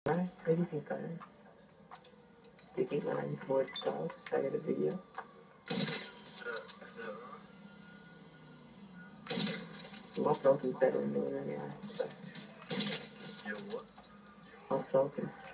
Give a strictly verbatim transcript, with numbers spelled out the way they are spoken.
Alright, what do you think, Connor? Do you think when I'm bored style, I get a video? My self is better than doing any so. Your what? My self is